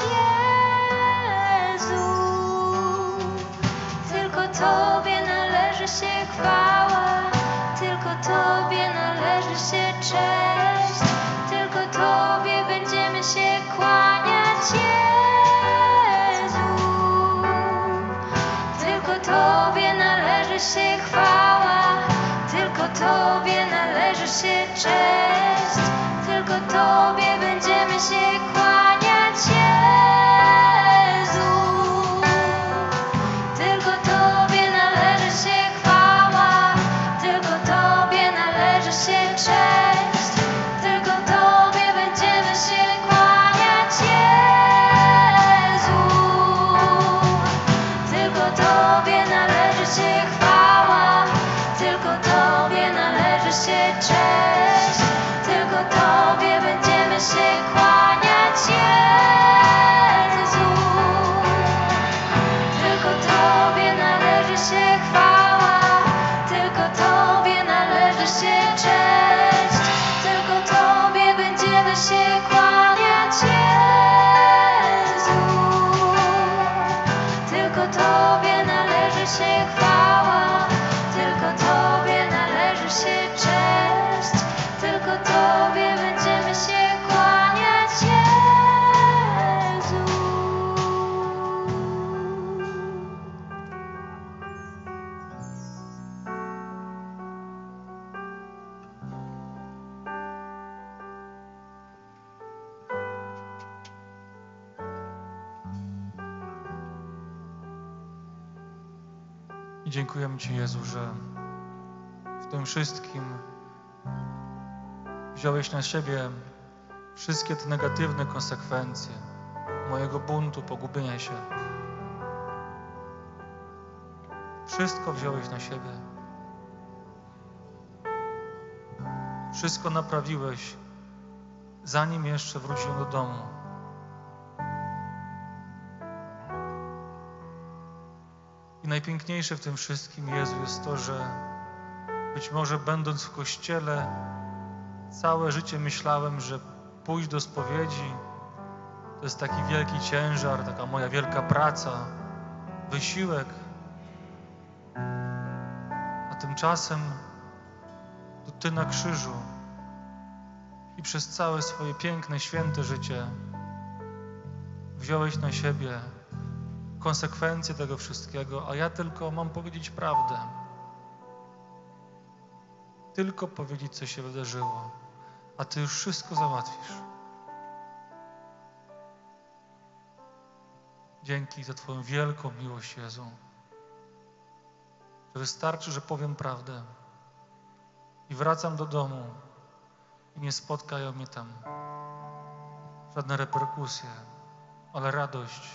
Jezu. Tylko Tobie należy się chwała, tylko Tobie należy się cześć, tylko Tobie będziemy się kłaniać, Jezu. Tylko Tobie należy się chwała, tylko Tobie należy się cześć, tylko Tobie będziemy się kłaniać, Jezu. Tylko Tobie należy się chwała, tylko Tobie należy się cześć, tylko Tobie będziemy się kłaniać, Jezu. Tylko Tobie należy się chwała, tylko Tobie należy się cześć, tylko Tobie będziemy się kłaniać, Jezu. Tylko Tobie należy się chwała, tylko Tobie należy się cześć, tylko Tobie będziemy się kłaniać, Jezu. Tylko Tobie należy się chwała, tylko Tobie należy się cześć, tylko Tobie będziemy się kłaniać, Jezu. I dziękujemy Ci, Jezu, że w tym wszystkim wziąłeś na siebie wszystkie te negatywne konsekwencje mojego buntu, pogubienia się. Wszystko wziąłeś na siebie. Wszystko naprawiłeś, zanim jeszcze wróciłem do domu. I I najpiękniejsze w tym wszystkim, Jezu, jest to, że być może będąc w Kościele całe życie myślałem, że pójść do spowiedzi to jest taki wielki ciężar, taka moja wielka praca, wysiłek. A tymczasem to Ty na krzyżu i przez całe swoje piękne, święte życie wziąłeś na siebie konsekwencje tego wszystkiego, a ja tylko mam powiedzieć prawdę. Tylko powiedzieć, co się wydarzyło, a Ty już wszystko załatwisz. Dzięki za Twoją wielką miłość, Jezu. Że wystarczy, że powiem prawdę i wracam do domu i nie spotkają mnie tam żadne reperkusje, ale radość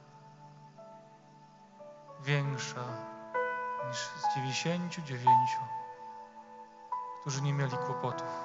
większa niż z dziewięćdziesięciu dziewięciu, którzy nie mieli kłopotów.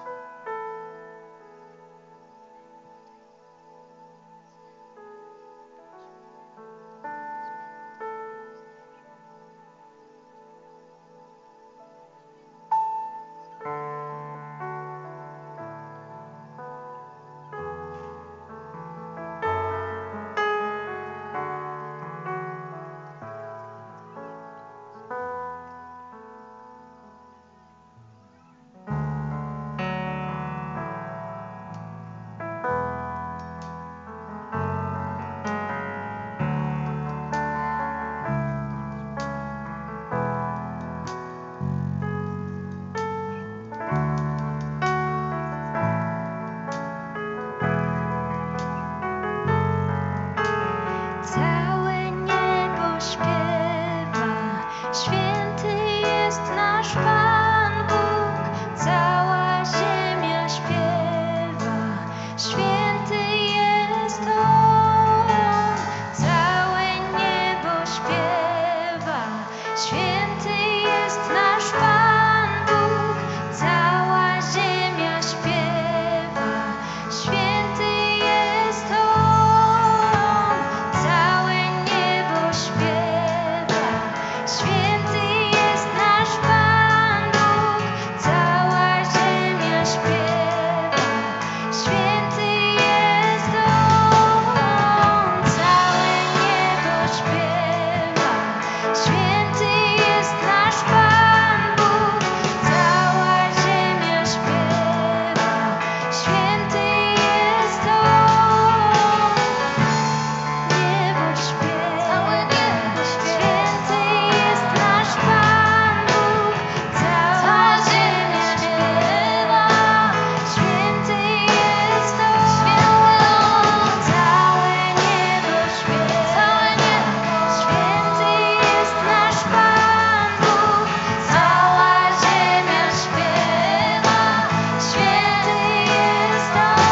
Całe niebo śpiewa, święty jest nasz Pan Bóg. Cała ziemia śpiewa, święty jest On. Całe niebo śpiewa, święty jest nasz Pan Bóg. Cała ziemia śpiewa, święty jest On. Całe niebo śpiewa, święty jest nasz Pan Bóg. Cała ziemia śpiewa, święty jest On. Całe niebo śpiewa, święty jest nasz Pan Bóg. Cała ziemia śpiewa, święty jest On. Niebo śpiewa, całe niebo święty jest nasz Pan Bóg. Cała ziemia śpiewa, święty jest On. Całe niebo śpiewa, całe niebo święty jest nasz Pan Bóg. Cała ziemia śpiewa, święty jest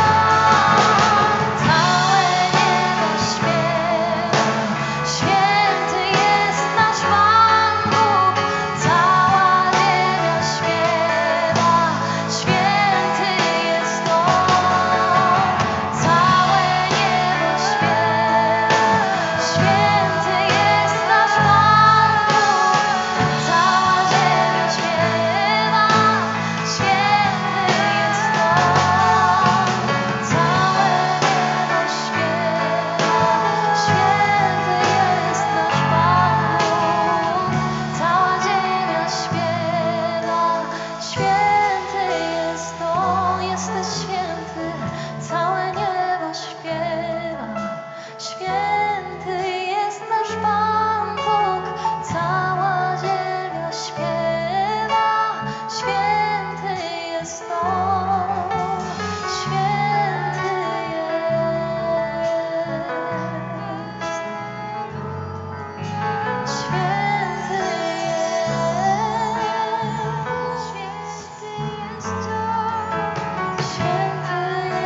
On. Całe niebo śpiewa, święty jest nasz Pan Bóg. Cała ziemia śpiewa, święty jest On. Całe niebo śpiewa, święty jest nasz Pan Bóg. Cała ziemia śpiewa, święty jest On. Całe niebo śpiewa, święty jest nasz Pan Bóg. Cała ziemia śpiewa, święty jest On. Jesteś święty, całe niebo śpiewa, święty jest nasz Pan Bóg. Cała ziemia śpiewa, święty jest On. Święty jest. Święty jest. Święty jest On. Święty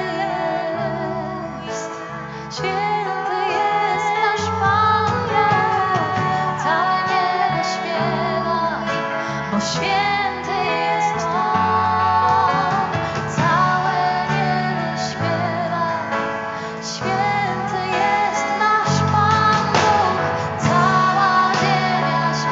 jest. Święty jest nasz Pan Bóg. Całe niebo śpiewa, bo święty jest On. Całe niebo śpiewa, święty jest nasz Pan Bóg. Cała ziemia śpiewa,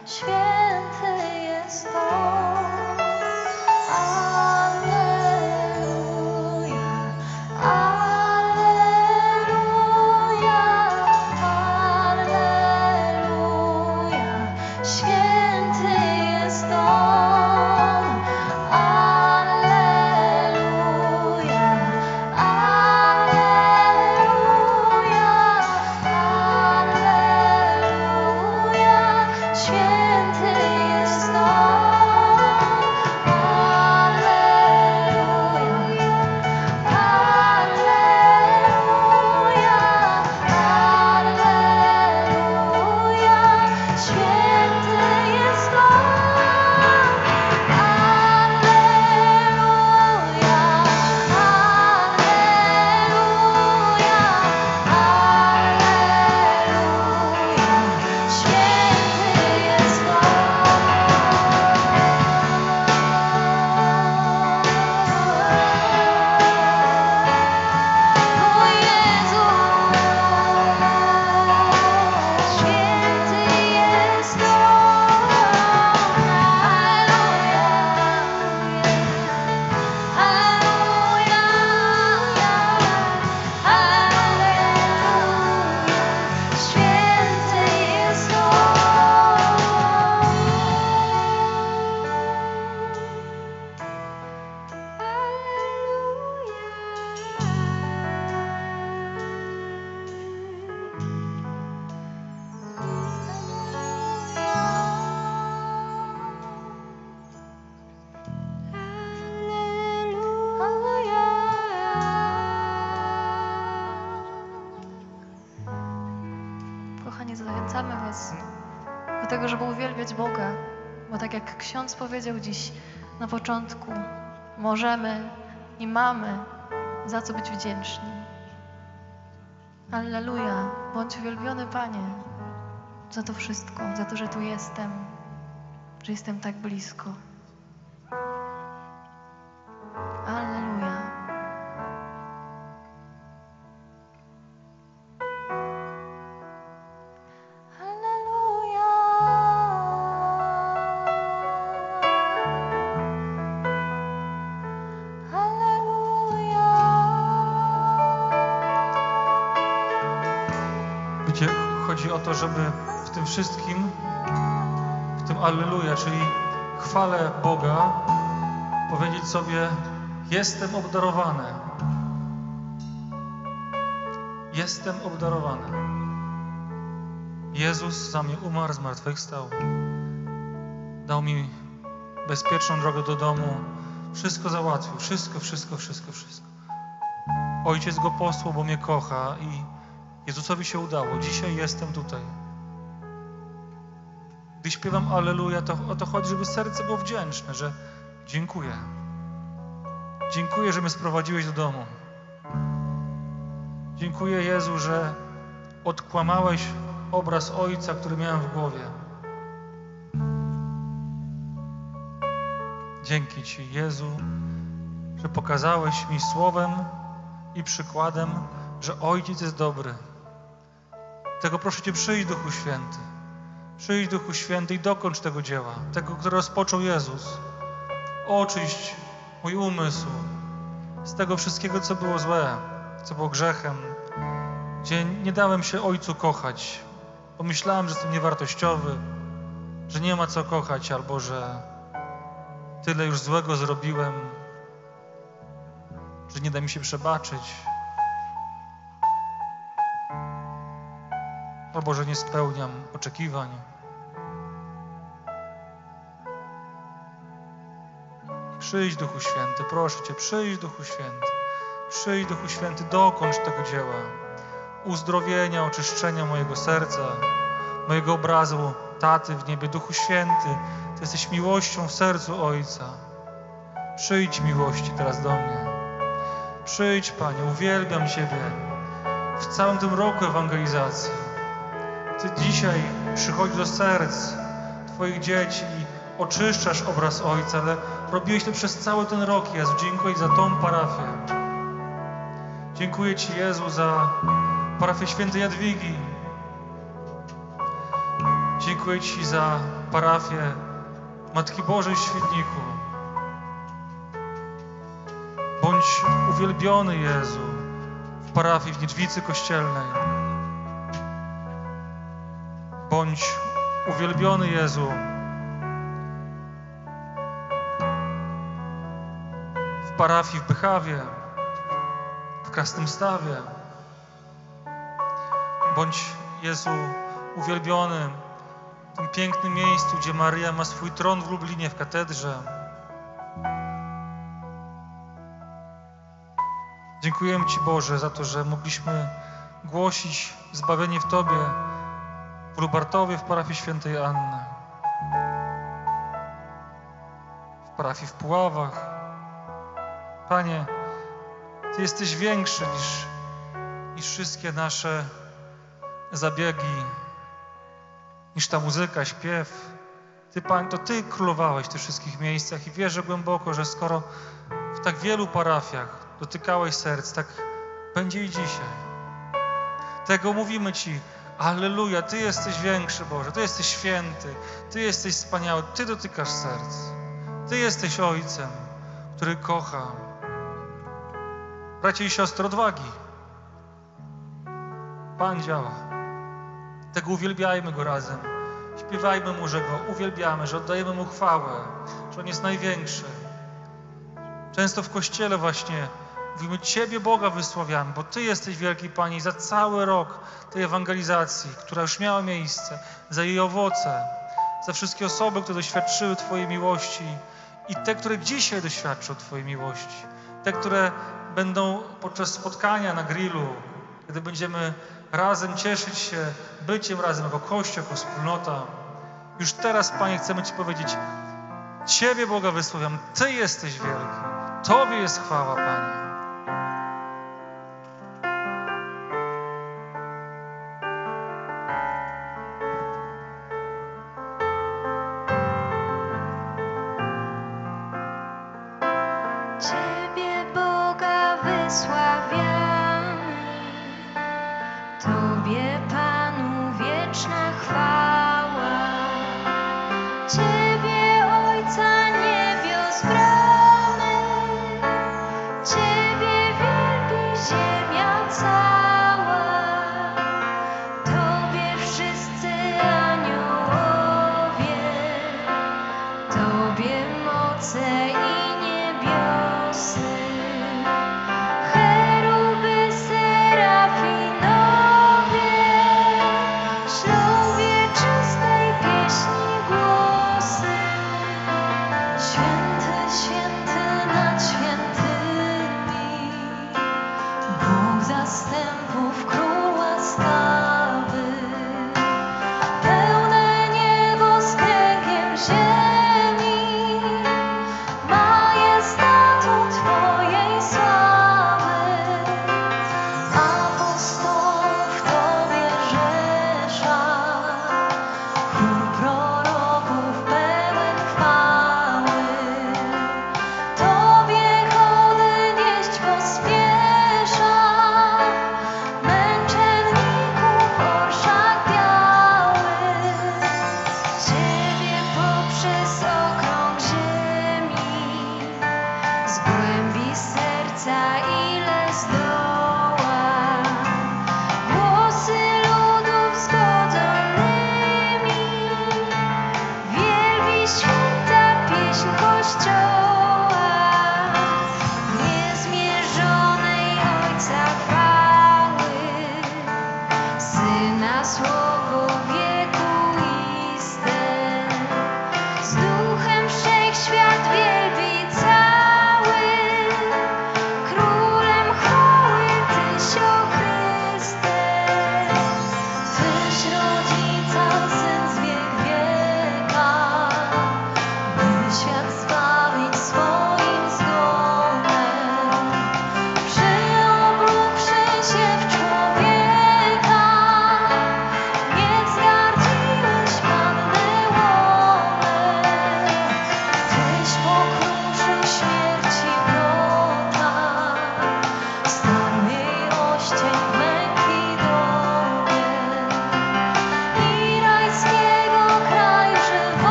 święty jest On. Alleluja, alleluja, alleluja, święty jest On. Alleluja, alleluja, alleluja, święty jest On. Kochani, zachęcamy Was do tego, żeby uwielbiać Boga, bo tak jak ksiądz powiedział dziś na początku, możemy i mamy za co być wdzięczni. Alleluja, bądź uwielbiony Panie za to wszystko, za to, że tu jestem, że jestem tak blisko. Alleluja. Wiecie, chodzi o to, żeby w tym wszystkim, w tym Alleluja, czyli chwalę Boga, powiedzieć sobie: jestem obdarowany. Jestem obdarowany. Jezus za mnie umarł, zmartwychwstał. Dał mi bezpieczną drogę do domu. Wszystko załatwił. Wszystko, wszystko, wszystko, wszystko. Ojciec Go posłał, bo mnie kocha i Jezusowi się udało. Dzisiaj jestem tutaj. Gdy śpiewam Alleluja, to o to chodzi, żeby serce było wdzięczne, że dziękuję. Dziękuję, że mnie sprowadziłeś do domu. Dziękuję, Jezu, że odkłamałeś obraz Ojca, który miałem w głowie. Dzięki Ci, Jezu, że pokazałeś mi słowem i przykładem, że Ojciec jest dobry. Tego proszę Cię, przyjdź, Duchu Święty. Przyjdź, Duchu Święty, i dokończ tego dzieła, tego, które rozpoczął Jezus. Oczyść mój umysł z tego wszystkiego, co było złe, co było grzechem, gdzie nie dałem się Ojcu kochać. Pomyślałem, że jestem niewartościowy, że nie ma co kochać, albo że tyle już złego zrobiłem, że nie da mi się przebaczyć, albo że nie spełniam oczekiwań. Przyjdź, Duchu Święty, proszę Cię, przyjdź, Duchu Święty. Przyjdź, Duchu Święty, dokończ tego dzieła. Uzdrowienia, oczyszczenia mojego serca, mojego obrazu Taty w niebie. Duchu Święty, Ty jesteś miłością w sercu Ojca. Przyjdź, miłości, teraz do mnie. Przyjdź, Panie, uwielbiam Ciebie w całym tym roku ewangelizacji. Ty dzisiaj przychodzisz do serc Twoich dzieci i oczyszczasz obraz Ojca, ale robiłeś to przez cały ten rok, Jezu. Dziękuję za tą parafię. Dziękuję Ci, Jezu, za parafię Świętej Jadwigi. Dziękuję Ci za parafię Matki Bożej w Świdniku. Bądź uwielbiony, Jezu, w parafii w Niedźwicy Kościelnej. Bądź uwielbiony, Jezu, w parafii w Bychawie, w Krasnymstawie. Bądź, Jezu, uwielbiony w tym pięknym miejscu, gdzie Maryja ma swój tron w Lublinie, w katedrze. Dziękujemy Ci, Boże, za to, że mogliśmy głosić zbawienie w Tobie, w Lubartowie, w parafii Świętej Anny, w parafii w Puławach. Panie, Ty jesteś większy niż, niż wszystkie nasze zabiegi, niż ta muzyka, śpiew. Ty, Panie, to Ty królowałeś w tych wszystkich miejscach i wierzę głęboko, że skoro w tak wielu parafiach dotykałeś serc, tak będzie i dzisiaj. Tego mówimy Ci. Alleluja, Ty jesteś większy, Boże, Ty jesteś święty, Ty jesteś wspaniały, Ty dotykasz serc. Ty jesteś Ojcem, który kocha. Bracia i siostry, odwagi. Pan działa. Tego uwielbiajmy Go razem. Śpiewajmy Mu, że Go uwielbiamy, że oddajemy Mu chwałę, że On jest największy. Często w Kościele właśnie mówimy, Ciebie, Boga, wysławiamy, bo Ty jesteś wielki, Panie, i za cały rok tej ewangelizacji, która już miała miejsce, za jej owoce, za wszystkie osoby, które doświadczyły Twojej miłości i te, które dzisiaj doświadczą Twojej miłości, te, które będą podczas spotkania na grillu, kiedy będziemy razem cieszyć się byciem razem jako Kościół, jako wspólnota. Już teraz, Panie, chcemy Ci powiedzieć, Ciebie, Boga, wysławiam, Ty jesteś wielki, Tobie jest chwała, Panie. Ciebie, Boga, wysławiamy, Tobie, Panu, wieczna chwała. Ciebie, Ojca niebios bramy, Ciebie wielbi ziemia cała, Tobie wszyscy aniołowie, Tobie moce i niebiosy, cheruby, serafinowie, ślą wieczystej pieśni głosy.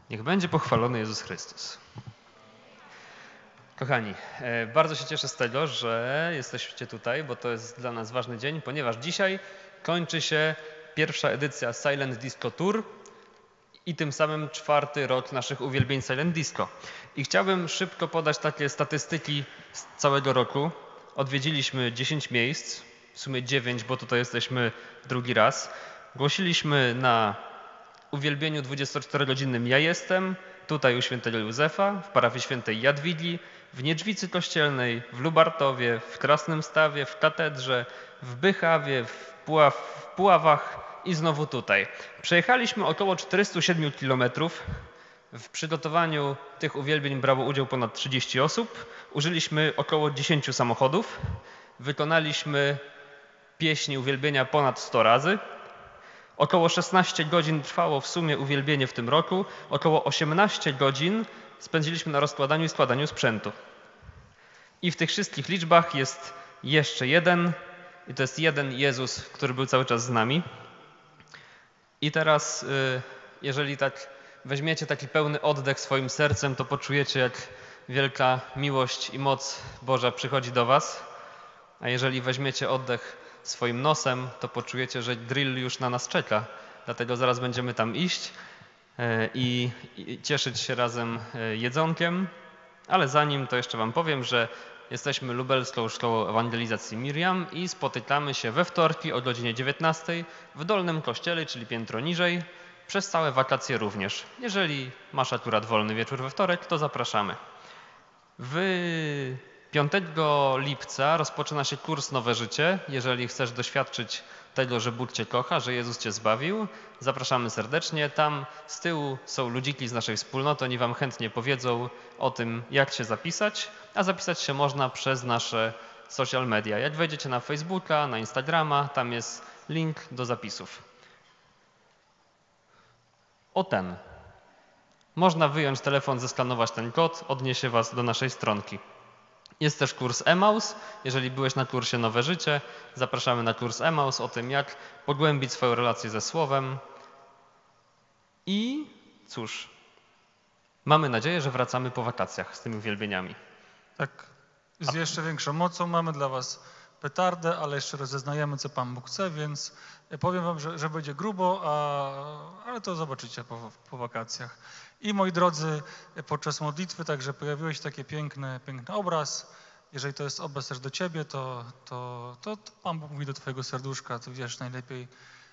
Niech będzie pochwalony Jezus Chrystus. Kochani, bardzo się cieszę z tego, że jesteście tutaj, bo to jest dla nas ważny dzień, ponieważ dzisiaj kończy się pierwsza edycja Silent Disco Tour i tym samym czwarty rok naszych uwielbień Silent Disco. I chciałbym szybko podać takie statystyki z całego roku. Odwiedziliśmy dziesięć miejsc, w sumie dziewięć, bo tutaj jesteśmy drugi raz. Głosiliśmy na uwielbieniu dwudziestoczterogodzinnym Ja Jestem, tutaj u świętego Józefa, w parafii świętej Jadwigi, w Niedźwicy Kościelnej, w Lubartowie, w Krasnym Stawie, w Katedrze, w Bychawie, w, Puław, w Puławach i znowu tutaj. Przejechaliśmy około czterysta siedem kilometrów. W przygotowaniu tych uwielbień brało udział ponad trzydzieści osób. Użyliśmy około dziesięć samochodów. Wykonaliśmy pieśni uwielbienia ponad sto razy. Około szesnaście godzin trwało w sumie uwielbienie w tym roku. Około osiemnaście godzin spędziliśmy na rozkładaniu i składaniu sprzętu. I w tych wszystkich liczbach jest jeszcze jeden, i to jest jeden Jezus, który był cały czas z nami. I teraz, jeżeli tak weźmiecie taki pełny oddech swoim sercem, to poczujecie, jak wielka miłość i moc Boża przychodzi do was. A jeżeli weźmiecie oddech swoim nosem, to poczujecie, że drill już na nas czeka. Dlatego zaraz będziemy tam iść i, i cieszyć się razem jedzonkiem. Ale zanim to jeszcze wam powiem, że jesteśmy Lubelską Szkołą Ewangelizacji Miriam i spotykamy się we wtorki o godzinie dziewiętnastej w Dolnym Kościele, czyli piętro niżej, przez całe wakacje również. Jeżeli masz akurat wolny wieczór we wtorek, to zapraszamy. W piątego lipca rozpoczyna się kurs Nowe Życie. Jeżeli chcesz doświadczyć tego, że Bóg cię kocha, że Jezus cię zbawił, zapraszamy serdecznie. Tam z tyłu są ludziki z naszej wspólnoty, oni wam chętnie powiedzą o tym, jak się zapisać, a zapisać się można przez nasze social media. Jak wejdziecie na Facebooka, na Instagrama, tam jest link do zapisów. O ten. Można wyjąć telefon, zeskanować ten kod, odniesie was do naszej stronki. Jest też kurs Emaus. Jeżeli byłeś na kursie Nowe Życie, zapraszamy na kurs Emaus o tym, jak pogłębić swoją relację ze Słowem. I cóż, mamy nadzieję, że wracamy po wakacjach z tymi uwielbieniami. Tak, z jeszcze większą mocą mamy dla was petardę, ale jeszcze rozeznajemy, co Pan Bóg chce, więc powiem wam, że, że będzie grubo, a, ale to zobaczycie po, po wakacjach. I moi drodzy, podczas modlitwy także pojawił się taki piękny, piękny obraz. Jeżeli to jest obraz też do ciebie, to, to, to, to Pan Bóg mówi do twojego serduszka, ty wiesz najlepiej.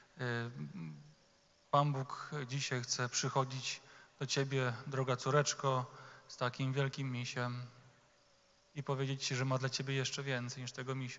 Pan Bóg dzisiaj chce przychodzić do ciebie, droga córeczko, z takim wielkim misiem i powiedzieć ci, że ma dla ciebie jeszcze więcej niż tego misia.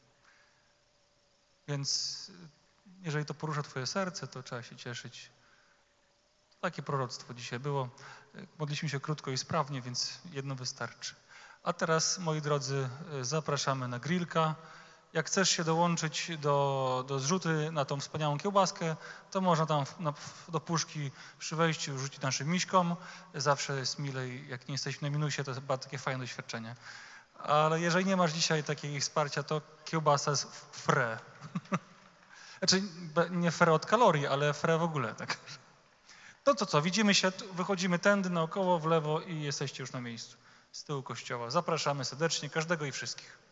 Więc jeżeli to porusza twoje serce, to trzeba się cieszyć. Takie proroctwo dzisiaj było. Modliliśmy się krótko i sprawnie, więc jedno wystarczy. A teraz, moi drodzy, zapraszamy na grillka. Jak chcesz się dołączyć do, do zrzuty na tą wspaniałą kiełbaskę, to można tam na, do puszki przy wejściu rzucić naszym miśkom. Zawsze jest milej, jak nie jesteśmy na minusie, to jest bardzo takie fajne doświadczenie. Ale jeżeli nie masz dzisiaj takiego wsparcia, to kiełbasa jest fre. Znaczy nie fre od kalorii, ale fre w ogóle. Tak. No to co, widzimy się, wychodzimy tędy naokoło, w lewo i jesteście już na miejscu z tyłu kościoła. Zapraszamy serdecznie każdego i wszystkich.